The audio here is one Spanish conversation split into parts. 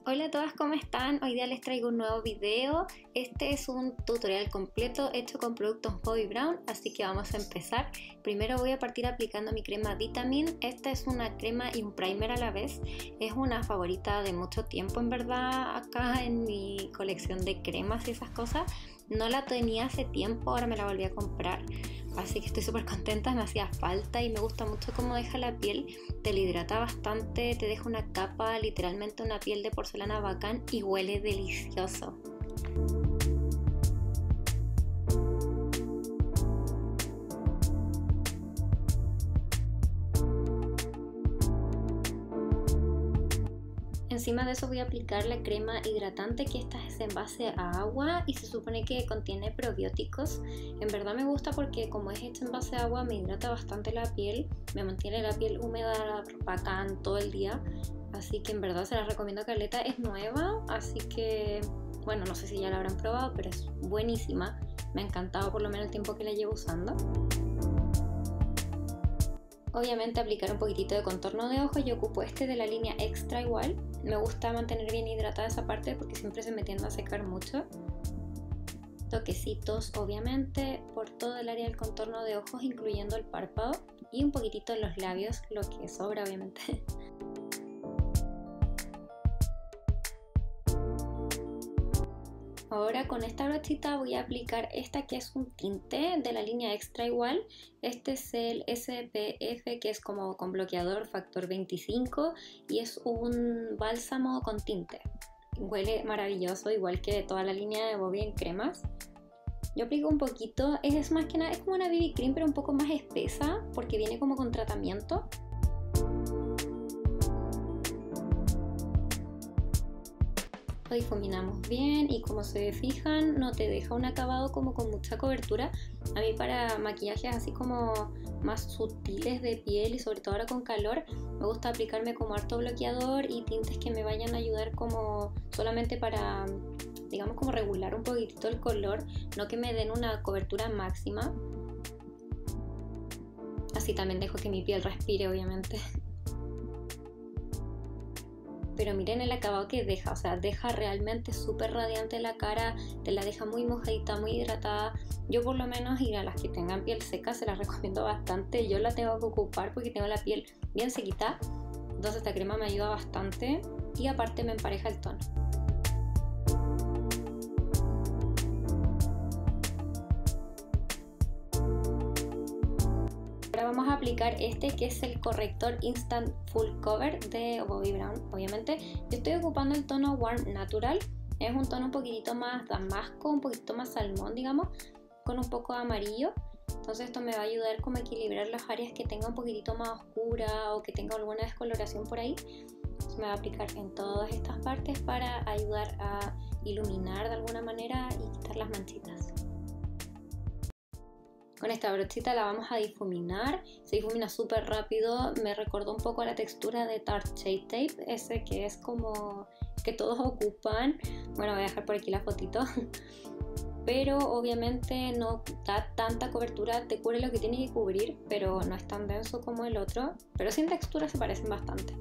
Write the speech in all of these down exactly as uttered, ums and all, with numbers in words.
Hola a todas, ¿cómo están? Hoy día les traigo un nuevo video. Este es un tutorial completo hecho con productos Bobbi Brown, así que vamos a empezar. Primero voy a partir aplicando mi crema Vitamin. Esta es una crema y un primer a la vez. Es una favorita de mucho tiempo, en verdad, acá en mi colección de cremas y esas cosas. No la tenía hace tiempo, ahora me la volví a comprar. Así que estoy súper contenta, me hacía falta y me gusta mucho cómo deja la piel. Te la hidrata bastante, te deja una capa, literalmente una piel de porcelana bacán y huele delicioso. Encima de eso voy a aplicar la crema hidratante, que esta es en base a agua y se supone que contiene probióticos. En verdad me gusta porque como es hecha en base a agua me hidrata bastante la piel, me mantiene la piel húmeda bacán todo el día. Así que en verdad se la recomiendo caleta, es nueva, así que bueno, no sé si ya la habrán probado, pero es buenísima. Me ha encantado por lo menos el tiempo que la llevo usando. Obviamente aplicar un poquitito de contorno de ojos, yo ocupo este de la línea Extra igual. Me gusta mantener bien hidratada esa parte porque siempre se me tiende a secar mucho. Toquecitos obviamente por todo el área del contorno de ojos, incluyendo el párpado, y un poquitito en los labios, lo que sobra obviamente. Ahora con esta brochita voy a aplicar esta que es un tinte de la línea Extra igual. Este es el S P F, que es como con bloqueador factor veinticinco y es un bálsamo con tinte. Huele maravilloso, igual que toda la línea de Bobbi en cremas. Yo aplico un poquito, es, es más que nada, es como una B B cream pero un poco más espesa porque viene como con tratamiento. Lo difuminamos bien y como se fijan no te deja un acabado como con mucha cobertura. A mí para maquillajes así como más sutiles de piel y sobre todo ahora con calor me gusta aplicarme como harto bloqueador y tintes que me vayan a ayudar como solamente para, digamos, como regular un poquitito el color, no que me den una cobertura máxima. Así también dejo que mi piel respire obviamente. Pero miren el acabado que deja, o sea, deja realmente súper radiante la cara, te la deja muy mojadita, muy hidratada. Yo por lo menos, y a las que tengan piel seca se las recomiendo bastante. Yo la tengo que ocupar porque tengo la piel bien sequita, entonces esta crema me ayuda bastante y aparte me empareja el tono. Ahora vamos a aplicar este que es el corrector Instant Full Cover de Bobbi Brown. Obviamente yo estoy ocupando el tono Warm Natural, es un tono un poquitito más damasco, un poquito más salmón digamos, con un poco de amarillo. Entonces esto me va a ayudar como a equilibrar las áreas que tenga un poquitito más oscura o que tenga alguna descoloración por ahí. Entonces me va a aplicar en todas estas partes para ayudar a iluminar de alguna manera y quitar las manchitas. Con esta brochita la vamos a difuminar, se difumina súper rápido, me recordó un poco a la textura de Tarte Shape Tape, ese que es como que todos ocupan. Bueno, voy a dejar por aquí la fotito, pero obviamente no da tanta cobertura, te cubre lo que tiene que cubrir, pero no es tan denso como el otro, pero sin textura se parecen bastante.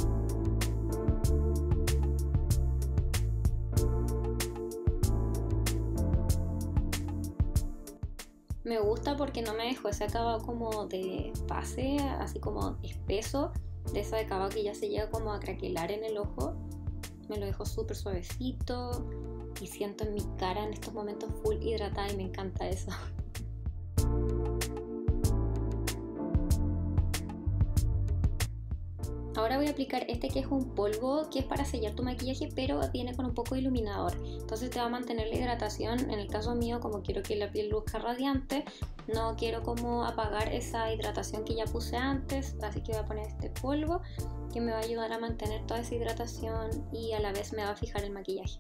Me gusta porque no me dejó ese acabado como de base, así como espeso, de ese acabado que ya se llega como a craquelar en el ojo. Me lo dejó súper suavecito y siento en mi cara en estos momentos full hidratada y me encanta eso. Ahora voy a aplicar este que es un polvo que es para sellar tu maquillaje pero viene con un poco de iluminador, entonces te va a mantener la hidratación. En el caso mío, como quiero que la piel luzca radiante, no quiero como apagar esa hidratación que ya puse antes, así que voy a poner este polvo que me va a ayudar a mantener toda esa hidratación y a la vez me va a fijar el maquillaje.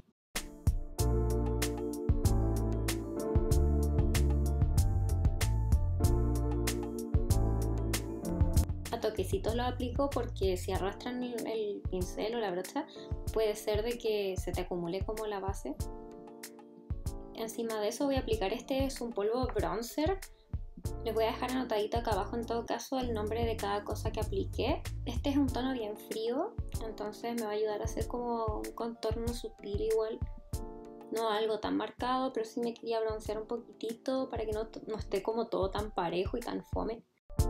A toquecitos lo aplico porque si arrastran el, el pincel o la brocha puede ser de que se te acumule como la base. Encima de eso voy a aplicar este, es un polvo bronzer Les voy a dejar anotadito acá abajo en todo caso el nombre de cada cosa que apliqué. Este es un tono bien frío, entonces me va a ayudar a hacer como un contorno sutil igual. No algo tan marcado, pero sí me quería broncear un poquitito para que no, no esté como todo tan parejo y tan fome.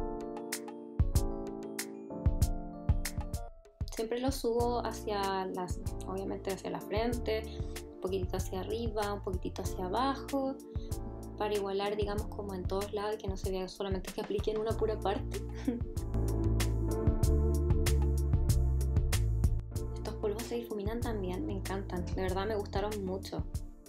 Siempre lo subo hacia las, obviamente hacia la frente, un poquitito hacia arriba, un poquitito hacia abajo, para igualar, digamos, como en todos lados y que no se vea solamente que aplique en una pura parte. Estos polvos se difuminan también, me encantan, de verdad me gustaron mucho.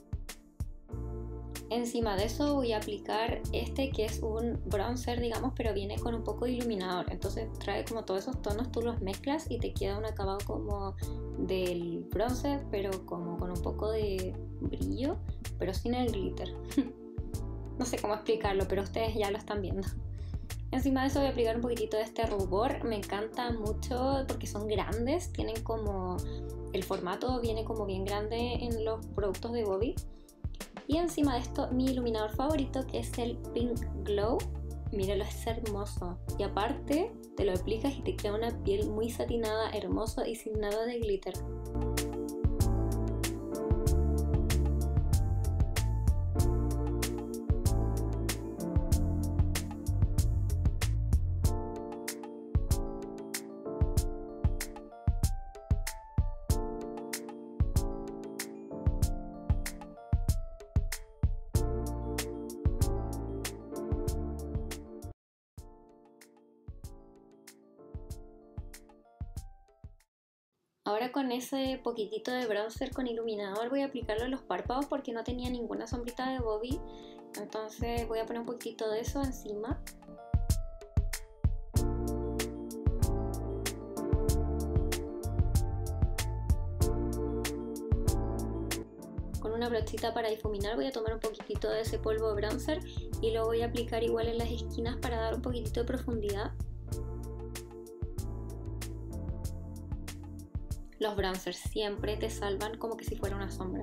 Encima de eso voy a aplicar este que es un bronzer, digamos, pero viene con un poco de iluminador. Entonces trae como todos esos tonos, tú los mezclas y te queda un acabado como del bronzer, pero como con un poco de brillo, pero sin el glitter. No sé cómo explicarlo, pero ustedes ya lo están viendo. Encima de eso voy a aplicar un poquitito de este rubor. Me encanta mucho porque son grandes, tienen como... el formato viene como bien grande en los productos de Bobbi. Y encima de esto mi iluminador favorito, que es el Pink Glow. Míralo, es hermoso. Y aparte te lo aplicas y te queda una piel muy satinada, hermoso y sin nada de glitter. Ahora con ese poquitito de bronzer con iluminador voy a aplicarlo en los párpados porque no tenía ninguna sombrita de Bobbi. Entonces voy a poner un poquitito de eso encima. Con una brochita para difuminar voy a tomar un poquitito de ese polvo bronzer y lo voy a aplicar igual en las esquinas para dar un poquitito de profundidad. Los bronzers siempre te salvan como que si fuera una sombra.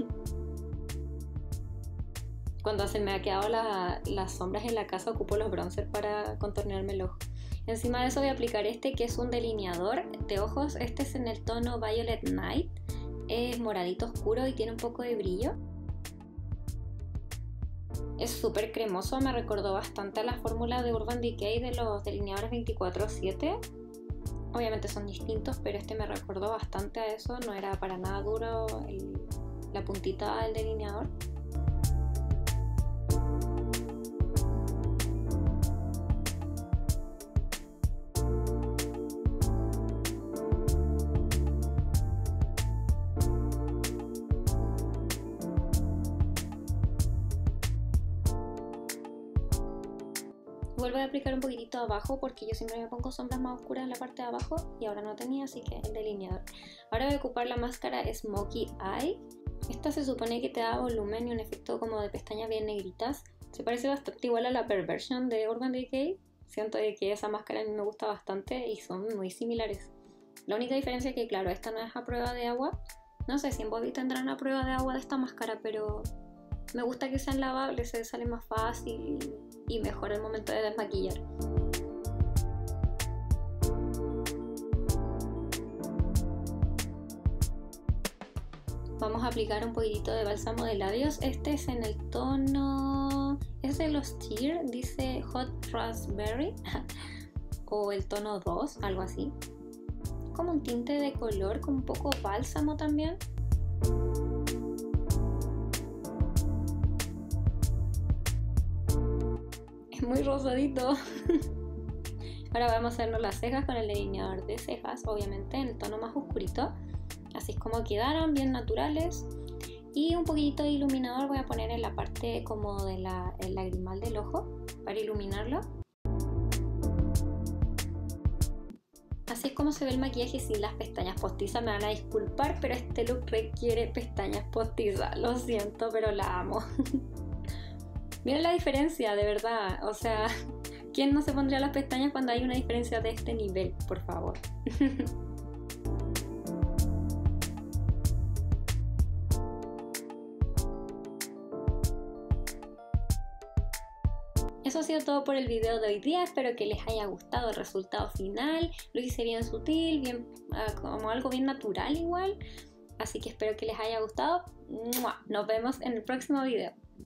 Cuando se me ha quedado la, las sombras en la casa ocupo los bronzers para contornearme el ojo. Encima de eso voy a aplicar este que es un delineador de ojos. Este es en el tono Violet Night. Es moradito oscuro y tiene un poco de brillo. Es súper cremoso, me recordó bastante a la fórmula de Urban Decay de los delineadores veinticuatro siete. Obviamente son distintos, pero este me recordó bastante a eso, no era para nada duro el, la puntita del delineador. Vuelvo a aplicar un poquitito abajo porque yo siempre me pongo sombras más oscuras en la parte de abajo y ahora no tenía, así que el delineador. Ahora voy a ocupar la máscara Smokey Eye. Esta se supone que te da volumen y un efecto como de pestañas bien negritas. Se parece bastante igual a la Perversion de Urban Decay. Siento de que esa máscara a mí me gusta bastante y son muy similares. La única diferencia es que claro, esta no es a prueba de agua. No sé si en Bobbi tendrán a prueba de agua de esta máscara, pero me gusta que sean lavables, se sale más fácil y mejor el momento de desmaquillar. Vamos a aplicar un poquitito de bálsamo de labios. Este es en el tono... es de los Tear, dice Hot Raspberry o el tono dos, algo así. Como un tinte de color con un poco bálsamo también. Es muy rosadito. Ahora vamos a hacernos las cejas con el delineador de cejas, obviamente en el tono más oscurito. Así es como quedaron, bien naturales. Y un poquito de iluminador voy a poner en la parte como de la, el lagrimal del ojo para iluminarlo. Así es como se ve el maquillaje sin las pestañas postizas. Me van a disculpar, pero este look requiere pestañas postizas. Lo siento, pero la amo. Miren la diferencia, de verdad. O sea, ¿quién no se pondría las pestañas cuando hay una diferencia de este nivel? Por favor. Eso ha sido todo por el video de hoy día, espero que les haya gustado el resultado final, lo hice bien sutil, bien, uh, como algo bien natural igual, así que espero que les haya gustado. ¡Mua! Nos vemos en el próximo video.